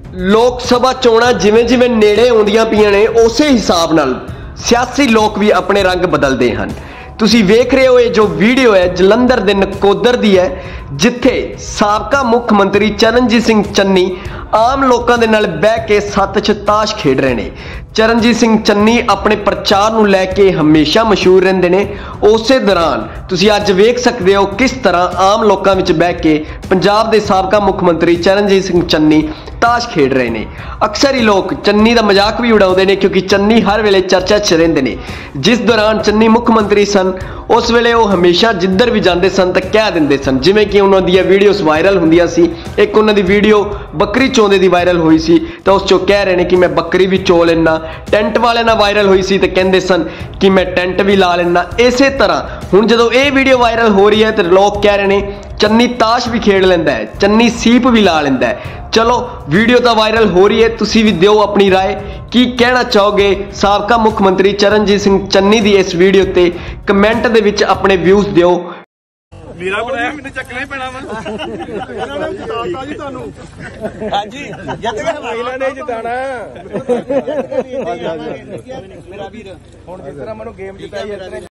ਲੋਕ ਸਭਾ ਚੋਣਾਂ ਜਿਵੇਂ ਜਿਵੇਂ ਨੇੜੇ ਆਉਂਦੀਆਂ ਪਈਆਂ ਨੇ ਉਸੇ ਹਿਸਾਬ ਨਾਲ ਸਿਆਸੀ ਲੋਕ ਵੀ ਆਪਣੇ ਰੰਗ ਬਦਲਦੇ ਹਨ। ਤੁਸੀਂ ਵੇਖ ਰਹੇ ਹੋ ਇਹ ਜੋ ਵੀਡੀਓ ਹੈ ਜਲੰਧਰ ਦੇ ਨਕੋਦਰ ਦੀ ਹੈ, ਜਿੱਥੇ ਸਾਬਕਾ ਮੁੱਖ ਮੰਤਰੀ ਚਰਨਜੀਤ ਸਿੰਘ ਚੰਨੀ ਆਮ ਲੋਕਾਂ ਦੇ ਨਾਲ ਬਹਿ ਕੇ ਸੱਤ 'ਚ ਤਾਸ਼ ਖੇਡ ਰਹੇ ਨੇ। ਚਰਨਜੀਤ ਸਿੰਘ ਚੰਨੀ ਆਪਣੇ ਪ੍ਰਚਾਰ ਨੂੰ ਲੈ ਕੇ ਹਮੇਸ਼ਾ ਮਸ਼ਹੂਰ ਰਹਿੰਦੇ ਨੇ। ਉਸੇ ਦੌਰਾਨ ਤੁਸੀਂ ਅੱਜ ਵੇਖ ਸਕਦੇ ਹੋ ਕਿਸ ਤਰ੍ਹਾਂ ਆਮ ਲੋਕਾਂ ਵਿੱਚ ਬਹਿ ਕੇ ਪੰਜਾਬ ਦੇ ਸਾਬਕਾ ਮੁੱਖ ਮੰਤਰੀ ਚਰਨਜੀਤ ਸਿੰਘ ਚੰਨੀ ਤਾਸ਼ ਖੇਡ ਰਹੇ ਨੇ। ਅਕਸਰ ਹੀ ਲੋਕ ਚੰਨੀ ਦਾ ਮਜ਼ਾਕ ਵੀ ਉਡਾਉਂਦੇ ਨੇ, ਕਿਉਂਕਿ ਚੰਨੀ ਹਰ ਵੇਲੇ ਚਰਚਾ 'ਚ ਰਹਿੰਦੇ ਨੇ। ਜਿਸ ਦੌਰਾਨ ਚੰਨੀ ਮੁੱਖ ਮੰਤਰੀ ਸਨ ਉਸ ਵੇਲੇ ਉਹ ਹਮੇਸ਼ਾ ਜਿੱਧਰ ਵੀ ਜਾਂਦੇ ਸਨ ਤਾਂ ਕਹਿ ਦਿੰਦੇ ਸਨ, ਜਿਵੇਂ ਕਿ ਉਹਨਾਂ ਦੀਆਂ ਵੀਡੀਓਜ਼ ਵਾਇਰਲ ਹੁੰਦੀਆਂ ਸੀ। ਇੱਕ ਉਹਨਾਂ ਦੀ ਵੀਡੀਓ ਬੱਕਰੀ ਚੋਂਦੇ ਦੀ ਵਾਇਰਲ ਹੋਈ ਸੀ ਤਾਂ ਉਸ 'ਚੋਂ ਕਹਿ ਰਹੇ ਨੇ ਕਿ ਮੈਂ ਬੱਕਰੀ ਵੀ ਚੋ ਲੈਣਾ। ਟੈਂਟ ਵਾਲੇ ਨਾਲ ਵਾਇਰਲ ਹੋਈ ਸੀ ਤੇ ਕਹਿੰਦੇ ਸਨ ਕਿ ਮੈਂ ਟੈਂਟ ਵੀ ਲਾ ਲੈਣਾ। ਇਸੇ ਤਰ੍ਹਾਂ ਹੁਣ ਜਦੋਂ ਇਹ ਵੀਡੀਓ ਵਾਇਰਲ ਹੋ ਰਹੀ ਹੈ ਤੇ ਲੋਕ ਕਹਿ ਰਹੇ ਨੇ ਚੰਨੀ ਤਾਸ਼ ਵੀ ਖੇਡ ਲੈਂਦਾ ਹੈ, ਚੰਨੀ ਸੀਪ ਵੀ ਲਾ ਲੈਂਦਾ ਹੈ। ਚਲੋ ਵੀਡੀਓ ਤਾਂ ਵਾਇਰਲ ਹੋ ਰਹੀ ਹੈ, ਤੁਸੀਂ ਵੀ ਦਿਓ ਆਪਣੀ ਰਾਏ। ਕੀ ਕਹਿਣਾ ਚਾਹੋਗੇ ਸਾਬਕਾ ਮੁੱਖ ਮੰਤਰੀ ਚਰਨਜੀਤ ਸਿੰਘ ਚੰਨੀ ਦੀ ਇਸ ਵੀਡੀਓ ਤੇ? ਕਮੈਂਟ ਦੇ ਵਿੱਚ ਆਪਣੇ ਵਿਊਜ਼ ਦਿਓ। ਮੇਰਾ ਬਣਾਇਆ ਮੈਨੂੰ ਚੱਕਣਾ ਹੀ ਪੈਣਾ ਵਾ। ਇਹਨਾਂ ਨੇ ਜਿਤਾਤਾ ਜੀ ਤੁਹਾਨੂੰ। ਹਾਂਜੀ ਜਿੱਤ ਗਏ, ਇਹਨਾਂ ਨੇ ਜਿਤਾਣਾ। ਮੇਰਾ ਵੀਰ ਹੁਣ ਜਿਸ ਤਰ੍ਹਾਂ ਮੈਨੂੰ ਗੇਮ ਜਿਤਾਈ